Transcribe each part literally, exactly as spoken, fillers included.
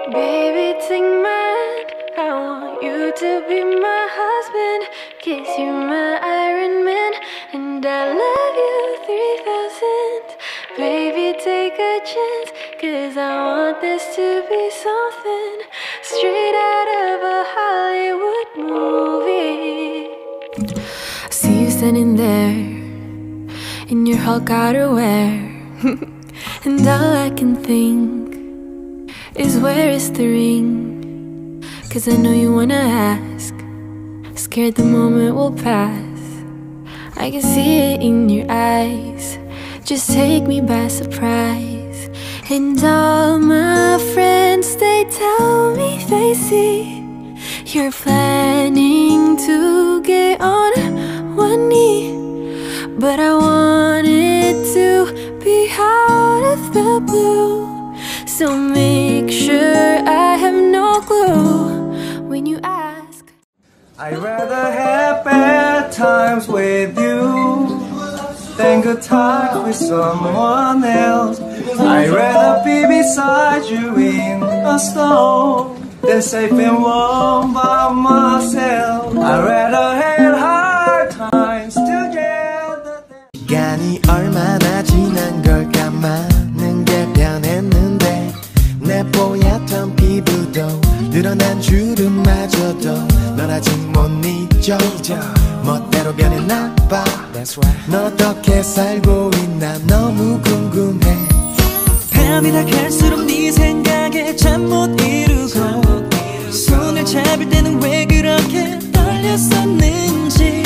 Baby, take my hand, I want you to be my husband. Kiss you my Iron Man, and I love you three thousand. Baby, take a chance, cause I want this to be something straight out of a Hollywood movie. I see you standing there in your Hulk outerwear, and all I can think is where is the ring? Cause I know you wanna ask, scared the moment will pass. I can see it in your eyes, just take me by surprise. And all my friends, they tell me they see you're planning to get on one knee. But I want it to be out of the blue, so make sure I have no clue when you ask. I'd rather have bad times with you than good times with someone else. I'd rather be beside you in a storm than safe and warm by myself. I'd rather have hard times together. 시간이 얼마나 지난 걸까 많은 게 변했는데 내 뽀얗던 피부도 늘어난 주름마저도 널 아직 못 잊어 멋대로 변했나 봐. 넌 어떻게 살고 있나 너무 궁금해. 밤이 다 갈수록 네 생각에 잠 못 이루고 손을 잡을 때는 왜 그렇게 떨렸었는지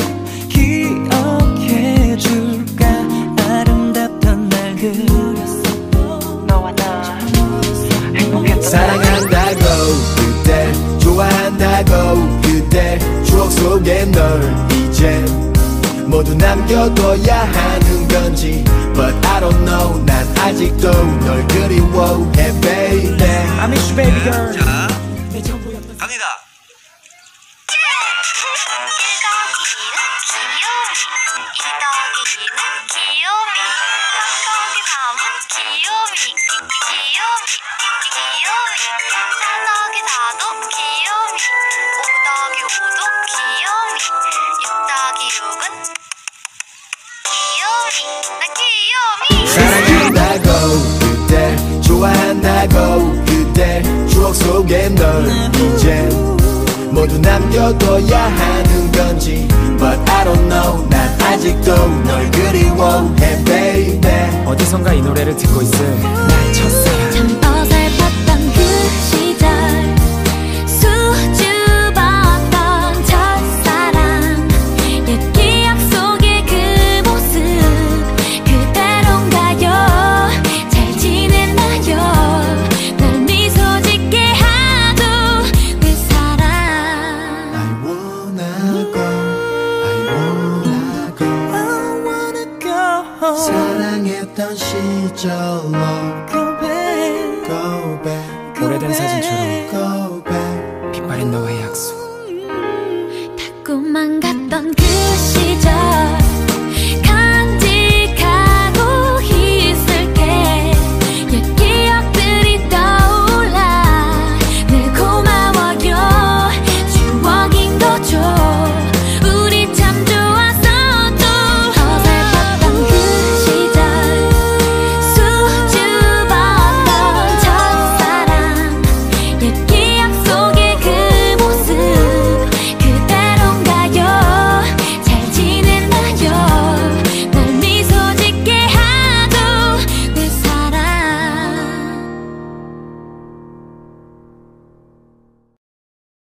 기억해 줄까. 아름답던 날 그렸어 너와 나 행복했던 사랑한다고 그대 좋아한다고 그대 추억 속에 널 이제 모두 남겨둬야 하는 건지 But I don't know 난 아직도 널 그리워해 baby I miss you baby girl. 자, 갑니다. 사랑한다고 그대 좋아한다고 그대 추억 속에 널 이제 모두 남겨둬야 하는 건지 But I don't know 난 아직도 널 그리워해 baby. 어디선가 이 노래를 듣고 있을 나의 첫사랑. 참 어설펐던 그 시절 수줍었던 첫사랑 옛 기억 속의 그 모습 그대로인가요? 잘 지냈나요? 날 미소 짓게 하도 내 사랑. I wanna go I wanna go I wanna go 사랑했던 시절로 Go back Go back 오래된 사진처럼